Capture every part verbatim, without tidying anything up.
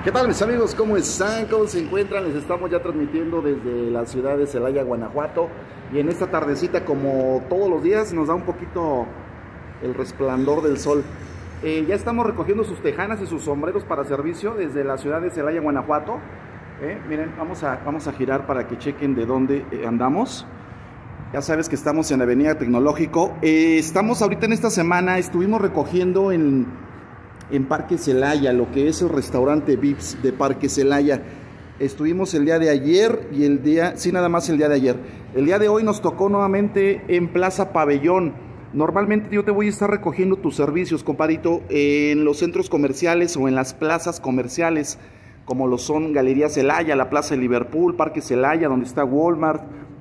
¿Qué tal, mis amigos? ¿Cómo están? ¿Cómo se encuentran? Les estamos ya transmitiendo desde la ciudad de Celaya, Guanajuato. Y en esta tardecita, como todos los días, nos da un poquito el resplandor del sol. Eh, ya estamos recogiendo sus tejanas y sus sombreros para servicio desde la ciudad de Celaya, Guanajuato. Eh, miren, vamos a, vamos a girar para que chequen de dónde eh, andamos. Ya sabes que estamos en Avenida Tecnológico. Eh, estamos ahorita en esta semana, estuvimos recogiendo en... en Parque Celaya, lo que es el restaurante Vips de Parque Celaya. Estuvimos el día de ayer y el día, sí, nada más el día de ayer. El día de hoy nos tocó nuevamente en Plaza Pabellón. Normalmente yo te voy a estar recogiendo tus servicios, compadrito, en los centros comerciales o en las plazas comerciales, como lo son Galería Celaya, la Plaza de Liverpool, Parque Celaya, donde está Walmart,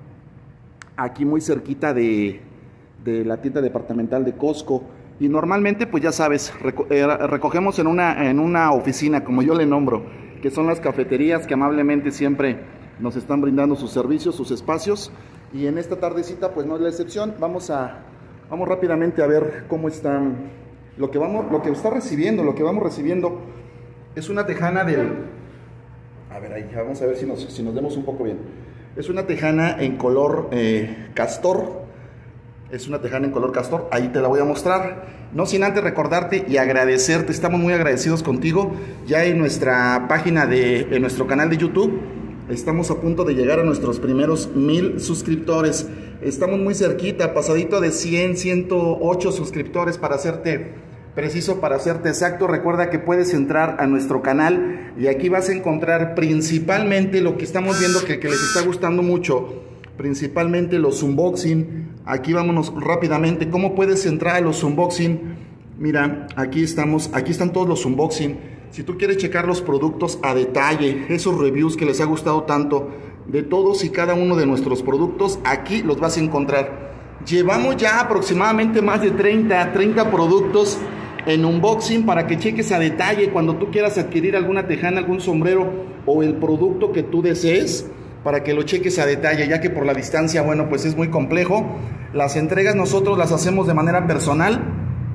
aquí muy cerquita de, de la tienda departamental de Costco. Y normalmente, pues ya sabes, reco eh, recogemos en una, en una oficina, como yo le nombro, que son las cafeterías que amablemente siempre nos están brindando sus servicios, sus espacios. Y en esta tardecita, pues no es la excepción. Vamos a, vamos rápidamente a ver cómo están, lo que vamos, lo que está recibiendo, lo que vamos recibiendo es una tejana del, a ver ahí, vamos a ver si nos, si nos vemos un poco bien. Es una tejana en color eh, castor. Es una tejana en color castor, ahí te la voy a mostrar. No sin antes recordarte y agradecerte, estamos muy agradecidos contigo. Ya en nuestra página de, en nuestro canal de YouTube, estamos a punto de llegar a nuestros primeros mil suscriptores. Estamos muy cerquita, pasadito de cien, ciento ocho suscriptores para hacerte preciso, para hacerte exacto. Recuerda que puedes entrar a nuestro canal y aquí vas a encontrar principalmente lo que estamos viendo que, que les está gustando mucho. Principalmente los unboxing. Aquí vámonos rápidamente. ¿Cómo puedes entrar a los unboxing? Mira, aquí estamos, aquí están todos los unboxing. Si tú quieres checar los productos a detalle, esos reviews que les ha gustado tanto de todos y cada uno de nuestros productos, aquí los vas a encontrar. Llevamos ya aproximadamente más de treinta, treinta productos en unboxing para que cheques a detalle cuando tú quieras adquirir alguna tejana, algún sombrero o el producto que tú desees, para que lo cheques a detalle, ya que por la distancia, bueno, pues es muy complejo. Las entregas nosotros las hacemos de manera personal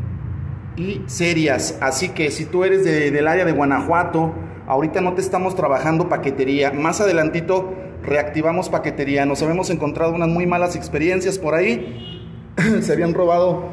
y serias, así que si tú eres de, del área de Guanajuato, ahorita no te estamos trabajando paquetería, más adelantito reactivamos paquetería. Nos habíamos encontrado unas muy malas experiencias por ahí, se habían robado,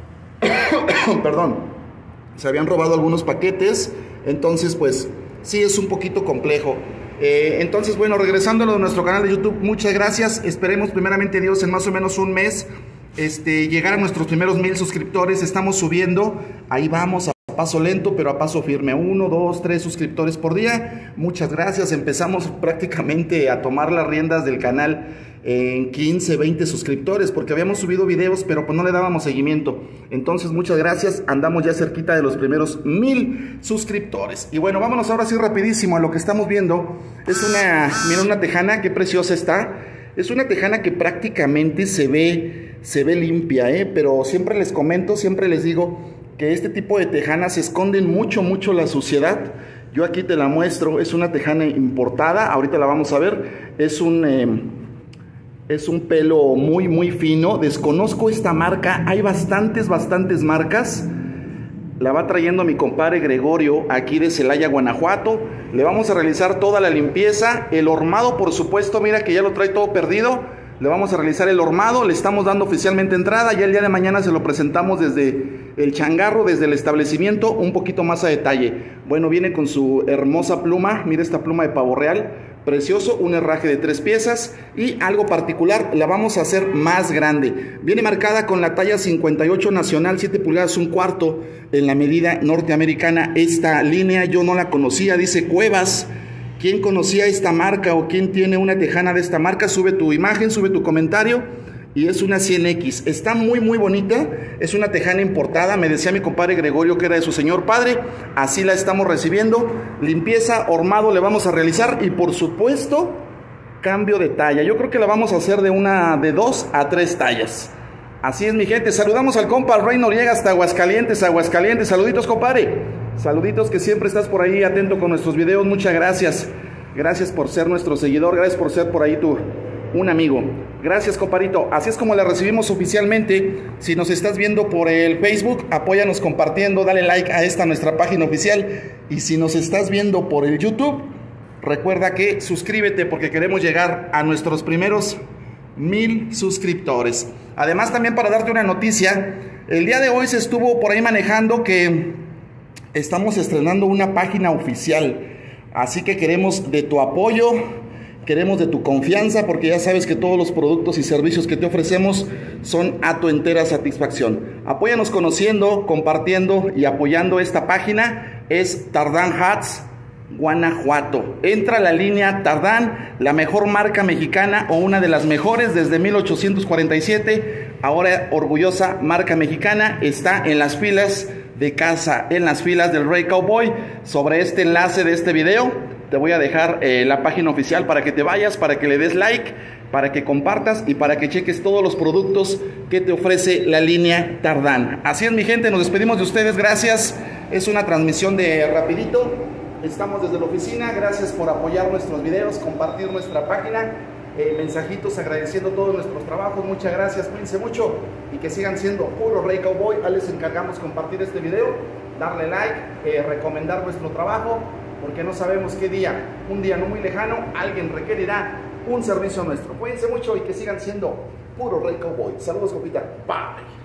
perdón, se habían robado algunos paquetes, entonces pues sí es un poquito complejo. Eh, entonces, bueno, regresando a lo de nuestro canal de YouTube, muchas gracias. Esperemos primeramente Dios en más o menos un mes este, llegar a nuestros primeros mil suscriptores. Estamos subiendo, ahí vamos a paso lento pero a paso firme, uno, dos, tres suscriptores por día. Muchas gracias. Empezamos prácticamente a tomar las riendas del canal en quince, veinte suscriptores, porque habíamos subido videos pero pues no le dábamos seguimiento. Entonces muchas gracias, andamos ya cerquita de los primeros mil suscriptores. Y bueno, vámonos ahora sí rapidísimo a lo que estamos viendo. Es una, mira, una tejana, qué preciosa está. Es una tejana que prácticamente se ve, se ve limpia, ¿eh? Pero siempre les comento, siempre les digo que este tipo de tejanas esconden mucho, mucho la suciedad. Yo aquí te la muestro, es una tejana importada, ahorita la vamos a ver. Es un... Eh, Es un pelo muy muy fino. Desconozco esta marca. Hay bastantes, bastantes marcas. La va trayendo mi compadre Gregorio aquí de Celaya, Guanajuato. Le vamos a realizar toda la limpieza. El hormado, por supuesto, mira que ya lo trae todo perdido. Le vamos a realizar el hormado. Le estamos dando oficialmente entrada. Ya el día de mañana se lo presentamos desde el changarro, desde el establecimiento, un poquito más a detalle. Bueno, viene con su hermosa pluma. Mira esta pluma de pavo real. Precioso, un herraje de tres piezas y algo particular, la vamos a hacer más grande. Viene marcada con la talla cincuenta y ocho nacional, siete pulgadas, un cuarto en la medida norteamericana. Esta línea yo no la conocía, dice Cuevas. ¿Quién conocía esta marca o quién tiene una tejana de esta marca? Sube tu imagen, sube tu comentario. Y es una cien equis, está muy muy bonita, es una tejana importada, me decía mi compadre Gregorio que era de su señor padre, así la estamos recibiendo. Limpieza, hormado le vamos a realizar y por supuesto cambio de talla. Yo creo que la vamos a hacer de una, de dos a tres tallas. Así es mi gente, saludamos al compa Rey Noriega hasta Aguascalientes, Aguascalientes, saluditos compadre, saluditos que siempre estás por ahí atento con nuestros videos, muchas gracias, gracias por ser nuestro seguidor, gracias por ser por ahí tu... un amigo. Gracias, comparito. Así es como la recibimos oficialmente. Si nos estás viendo por el Facebook, apóyanos compartiendo, dale like a esta nuestra página oficial. Y si nos estás viendo por el YouTube, recuerda que suscríbete porque queremos llegar a nuestros primeros mil suscriptores. Además, también para darte una noticia, el día de hoy se estuvo por ahí manejando que estamos estrenando una página oficial. Así que queremos de tu apoyo, queremos de tu confianza, porque ya sabes que todos los productos y servicios que te ofrecemos son a tu entera satisfacción. Apóyanos conociendo, compartiendo y apoyando esta página. Es Tardán Hats Guanajuato. Entra a la línea Tardán, la mejor marca mexicana o una de las mejores desde mil ochocientos cuarenta y siete. Ahora orgullosa marca mexicana, está en las filas de casa, en las filas del Rey Cowboy. Sobre este enlace de este video te voy a dejar eh, la página oficial para que te vayas, para que le des like, para que compartas y para que cheques todos los productos que te ofrece la línea Tardán. Así es, mi gente, nos despedimos de ustedes, gracias. Es una transmisión de rapidito. Estamos desde la oficina, gracias por apoyar nuestros videos, compartir nuestra página, eh, mensajitos agradeciendo todos nuestros trabajos, muchas gracias, cuídense mucho y que sigan siendo puro Rey Cowboy. Ahí les encargamos compartir este video, darle like, eh, recomendar nuestro trabajo, porque no sabemos qué día, un día no muy lejano, alguien requerirá un servicio nuestro. Cuídense mucho y que sigan siendo puro Rey Cowboy. Saludos, compita. Bye.